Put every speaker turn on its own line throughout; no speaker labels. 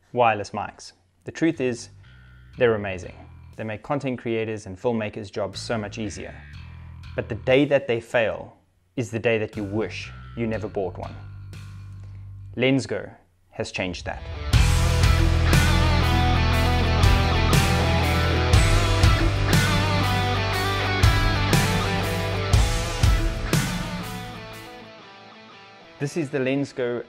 wireless mics. The truth is, they're amazing. They make content creators and filmmakers' jobs so much easier. But the day that they fail is the day that you wish you never bought one. Lensgo has changed that. This is the Lensgo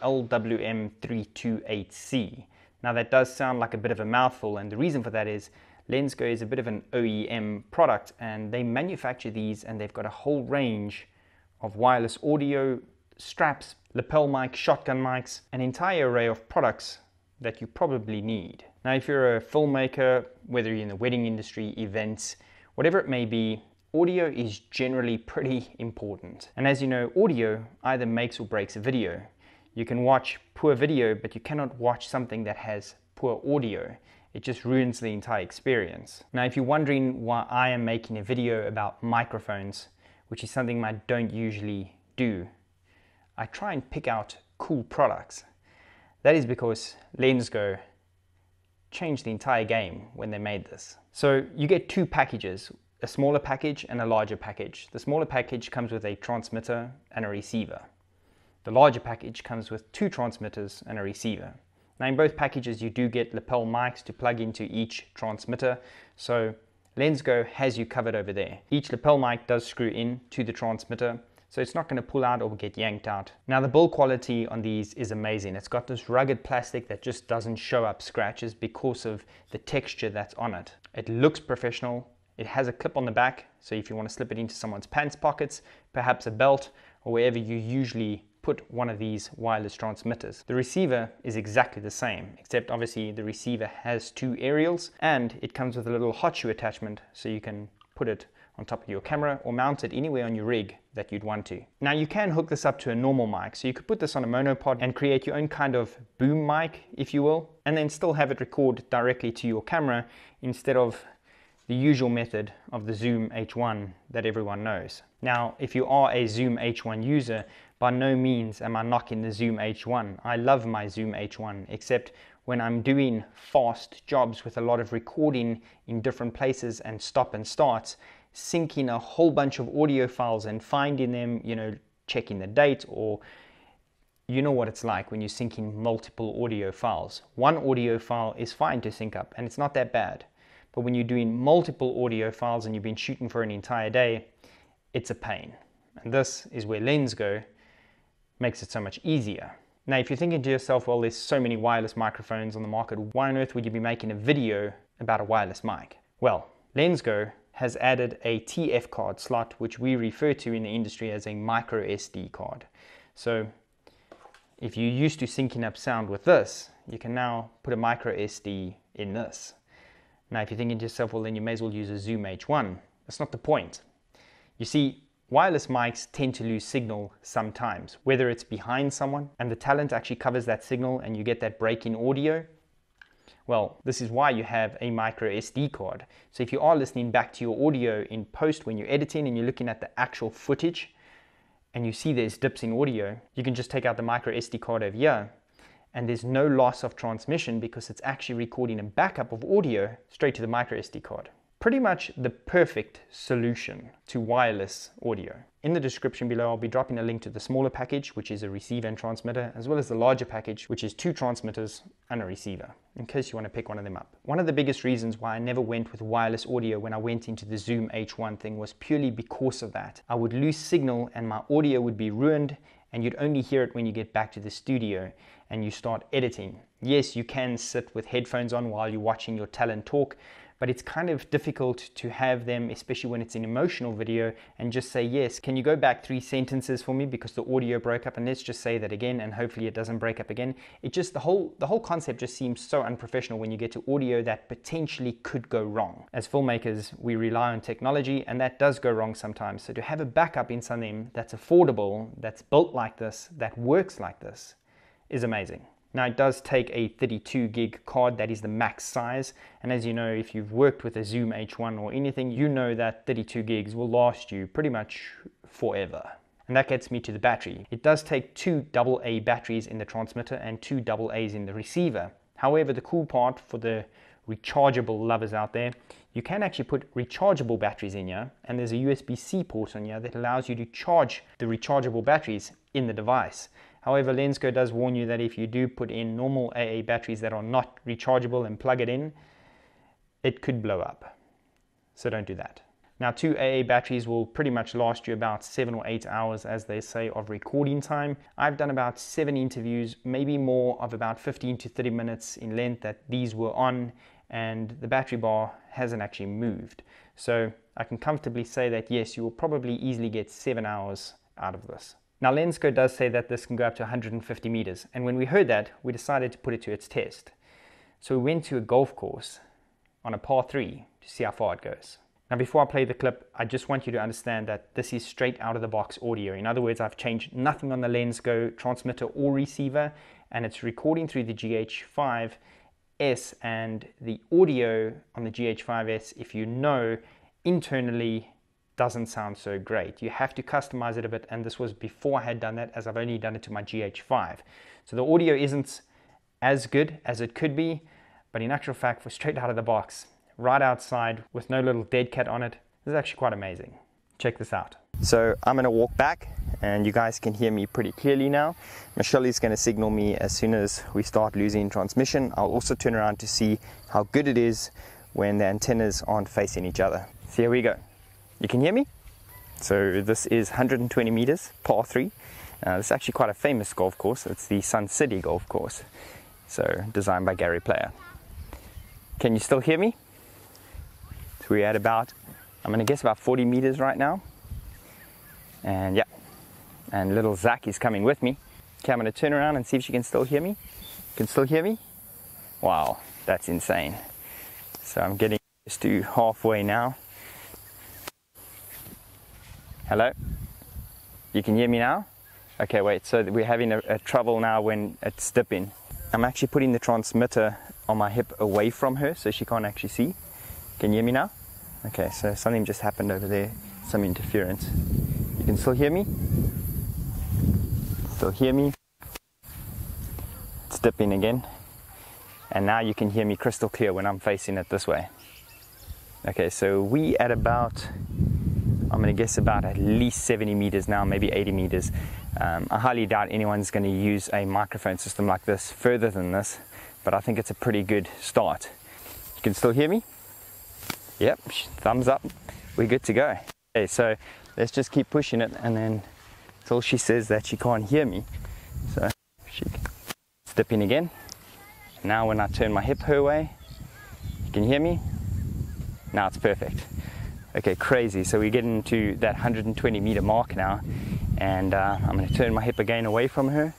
LWM328C. Now that does sound like a bit of a mouthful, and the reason for that is Lensgo is a bit of an OEM product, and they manufacture these, and they've got a whole range of wireless audio straps, lapel mics, shotgun mics, an entire array of products that you probably need. Now if you're a filmmaker, whether you're in the wedding industry, events, whatever it may be, audio is generally pretty important. And as you know, audio either makes or breaks a video. You can watch poor video, but you cannot watch something that has poor audio. It just ruins the entire experience. Now, if you're wondering why I am making a video about microphones, which is something I don't usually do, I try and pick out cool products. That is because Lensgo changed the entire game when they made this. So you get two packages, a smaller package and a larger package. The smaller package comes with a transmitter and a receiver. The larger package comes with two transmitters and a receiver. Now in both packages you do get lapel mics to plug into each transmitter, so Lensgo has you covered over there. Each lapel mic does screw in to the transmitter, so it's not going to pull out or get yanked out. Now the build quality on these is amazing. It's got this rugged plastic that just doesn't show up scratches because of the texture that's on it. It looks professional. It has a clip on the back, so if you want to slip it into someone's pants pockets, perhaps a belt, or wherever you usually put one of these wireless transmitters. The receiver is exactly the same, except obviously the receiver has two aerials, and it comes with a little hot shoe attachment, so you can put it on top of your camera or mount it anywhere on your rig that you'd want to. Now you can hook this up to a normal mic, so you could put this on a monopod and create your own kind of boom mic, if you will, and then still have it record directly to your camera instead of the usual method of the Zoom H1 that everyone knows. Now, if you are a Zoom H1 user, by no means am I knocking the Zoom H1. I love my Zoom H1, except when I'm doing fast jobs with a lot of recording in different places and stop and starts, syncing a whole bunch of audio files and finding them, checking the date, or you know what it's like when you're syncing multiple audio files. One audio file is fine to sync up and it's not that bad. But when you're doing multiple audio files and you've been shooting for an entire day, it's a pain. And this is where Lensgo makes it so much easier. Now, if you're thinking to yourself, well, there's so many wireless microphones on the market, why on earth would you be making a video about a wireless mic? Well, Lensgo has added a TF card slot, which we refer to in the industry as a micro SD card. So if you're used to syncing up sound with this, you can now put a micro SD in this. Now, if you're thinking to yourself, well, then you may as well use a Zoom H1. That's not the point. You see, wireless mics tend to lose signal sometimes, whether it's behind someone and the talent actually covers that signal and you get that break in audio. Well, this is why you have a micro SD card. So if you are listening back to your audio in post when you're editing and you're looking at the actual footage and you see there's dips in audio, you can just take out the micro SD card over here, and there's no loss of transmission because it's actually recording a backup of audio straight to the micro SD card. Pretty much the perfect solution to wireless audio. In the description below, I'll be dropping a link to the smaller package, which is a receiver and transmitter, as well as the larger package, which is two transmitters and a receiver, in case you want to pick one of them up. One of the biggest reasons why I never went with wireless audio when I went into the Zoom H1 thing was purely because of that. I would lose signal and my audio would be ruined, and you'd only hear it when you get back to the studio and you start editing. Yes, you can sit with headphones on while you're watching your talent talk, but it's kind of difficult to have them, especially when it's an emotional video, and just say, yes, can you go back 3 sentences for me because the audio broke up, and let's just say that again, and hopefully it doesn't break up again. It just, the whole concept just seems so unprofessional when you get to audio that potentially could go wrong. As filmmakers, we rely on technology, and that does go wrong sometimes. So to have a backup in something that's affordable, that's built like this, that works like this, is amazing. Now it does take a 32 gig card, that is the max size, and as you know, if you've worked with a Zoom H1 or anything, you know that 32 gigs will last you pretty much forever. And that gets me to the battery. It does take 2 AA batteries in the transmitter and 2 AA's in the receiver. However, the cool part for the rechargeable lovers out there, you can actually put rechargeable batteries in here, and there's a USB-C port on here that allows you to charge the rechargeable batteries in the device. However, Lensco does warn you that if you do put in normal AA batteries that are not rechargeable and plug it in, it could blow up. So don't do that. Now, 2 AA batteries will pretty much last you about 7 or 8 hours, as they say, of recording time. I've done about 7 interviews, maybe more, of about 15 to 30 minutes in length that these were on, and the battery bar hasn't actually moved. So I can comfortably say that yes, you will probably easily get 7 hours out of this. Now, Lensco does say that this can go up to 150 meters, and when we heard that, we decided to put it to its test. So we went to a golf course on a par 3 to see how far it goes. Now, before I play the clip, I just want you to understand that this is straight out of the box audio. In other words, I've changed nothing on the Lensco transmitter or receiver, and it's recording through the GH5S, and the audio on the GH5S, if you know, internally doesn't sound so great. You have to customize it a bit, and this was before I had done that, as I've only done it to my GH5. So the audio isn't as good as it could be, but in actual fact, for straight out of the box, right outside with no little dead cat on it, this is actually quite amazing. Check this out. So I'm going to walk back, and you guys can hear me pretty clearly now. Michelle is going to signal me as soon as we start losing transmission. I'll also turn around to see how good it is when the antennas aren't facing each other. So here we go. You can hear me? So this is 120 meters, par 3. This is actually quite a famous golf course. It's the Sun City Golf Course, so designed by Gary Player. Can you still hear me? So we're at about, I'm going to guess about 40 meters right now. And yeah, and little Zach is coming with me. Okay, I'm going to turn around and see if she can still hear me. Can still hear me? Wow, that's insane. So I'm getting just to halfway now. Hello? You can hear me now? Okay, wait, so we're having a trouble now when it's dipping. I'm actually putting the transmitter on my hip away from her so she can't actually see. Can you hear me now? Okay, so something just happened over there, some interference. You can still hear me? Still hear me? It's dipping again. And now you can hear me crystal clear when I'm facing it this way. Okay, so we at about, I'm going to guess about at least 70 meters now, maybe 80 meters. I highly doubt anyone's going to use a microphone system like this further than this, but I think it's a pretty good start. You can still hear me? Yep, thumbs up. We're good to go. Okay, so let's just keep pushing it, and then until she says that she can't hear me. So she's dipping again. Now when I turn my hip her way, you can hear me? Now it's perfect. Okay, crazy. So we're getting to that 120 meter mark now, and I'm going to turn my hip again away from her.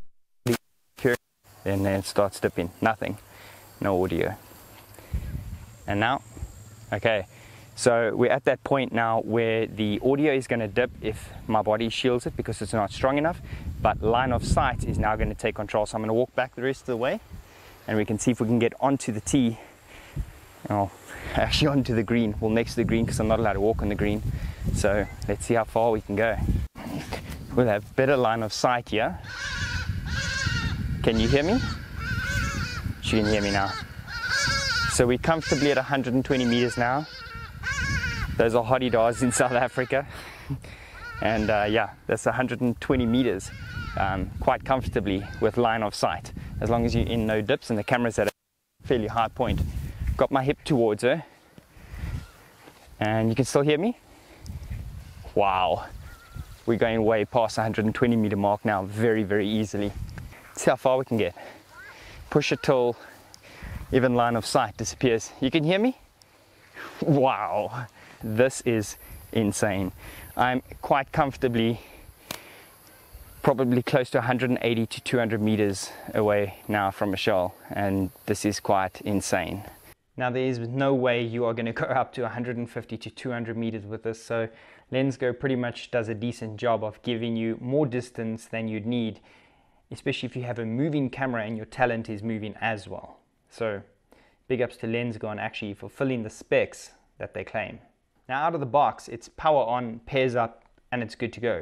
And then it starts dipping. Nothing. No audio. And now, okay, so we're at that point now where the audio is going to dip if my body shields it because it's not strong enough, but line of sight is now going to take control. So I'm going to walk back the rest of the way, and we can see if we can get onto the tee. Oh, actually onto the green. Well, next to the green, because I'm not allowed to walk on the green. So let's see how far we can go. We'll have better line of sight here. Can you hear me? She can hear me now. So we're comfortably at 120 meters now. Those are hottie-dars in South Africa. And yeah, that's 120 meters quite comfortably with line of sight, as long as you're in no dips and the camera's at a fairly high point. Got my hip towards her, and you can still hear me? Wow, we're going way past 120 meter mark now, very, very easily. See how far we can get. Push it till even line of sight disappears. You can hear me? Wow, this is insane. I'm quite comfortably probably close to 180 to 200 meters away now from Michelle, and this is quite insane. Now, there is no way you are going to go up to 150 to 200 meters with this, so Lensco pretty much does a decent job of giving you more distance than you'd need, especially if you have a moving camera and your talent is moving as well. So big ups to Lensco on actually fulfilling the specs that they claim. Now, out of the box, it's power on, pairs up, and it's good to go.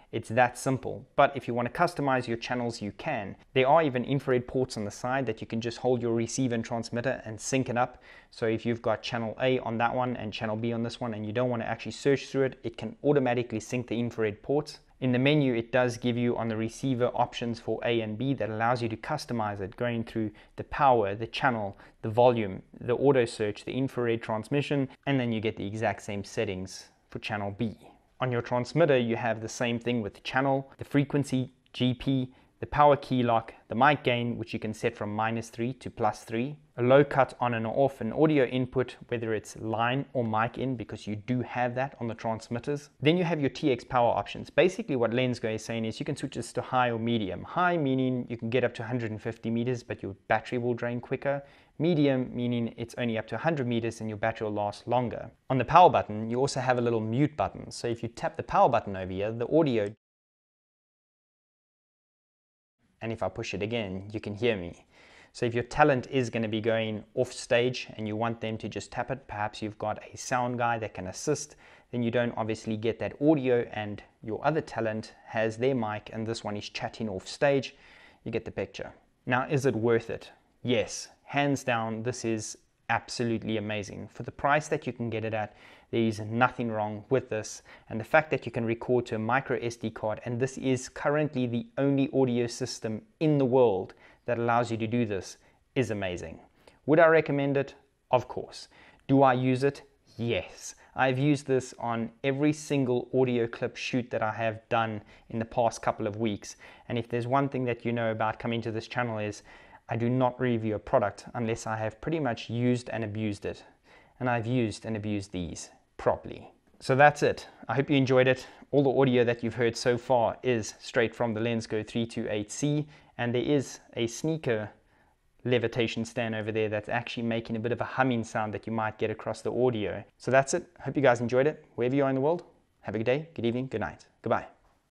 It's that simple. But if you want to customize your channels, you can. There are even infrared ports on the side that you can just hold your receiver and transmitter and sync it up. So if you've got channel A on that one and channel B on this one and you don't want to actually search through it, it can automatically sync the infrared ports. In the menu, it does give you on the receiver options for A and B that allows you to customize it, going through the power, the channel, the volume, the auto search, the infrared transmission, and then you get the exact same settings for channel B. On your transmitter, you have the same thing with the channel, the frequency, GP, the power key lock, the mic gain, which you can set from -3 to +3, a low cut on and off, an audio input, whether it's line or mic in, because you do have that on the transmitters. Then you have your TX power options. Basically what Lensgo is saying is you can switch this to high or medium. High meaning you can get up to 150 meters, but your battery will drain quicker. Medium meaning it's only up to 100 meters and your battery will last longer. On the power button, you also have a little mute button. So if you tap the power button over here, the audio, and if I push it again, you can hear me. So if your talent is going to be going off stage and you want them to just tap it, perhaps you've got a sound guy that can assist, then you don't obviously get that audio and your other talent has their mic and this one is chatting off stage. You get the picture. Now, is it worth it? Yes, hands down, this is absolutely amazing. For the price that you can get it at, there is nothing wrong with this. And the fact that you can record to a micro SD card, and this is currently the only audio system in the world that allows you to do this, is amazing. Would I recommend it? Of course. Do I use it? Yes. I've used this on every single audio clip shoot that I have done in the past couple of weeks. And if there's one thing that you know about coming to this channel is I do not review a product unless I have pretty much used and abused it. And I've used and abused these properly. So that's it. I hope you enjoyed it. All the audio that you've heard so far is straight from the Lensgo 328C, and there is a sneaker levitation stand over there that's actually making a bit of a humming sound that you might get across the audio. So that's it. Hope you guys enjoyed it. Wherever you are in the world, have a good day, good evening, good night. Goodbye.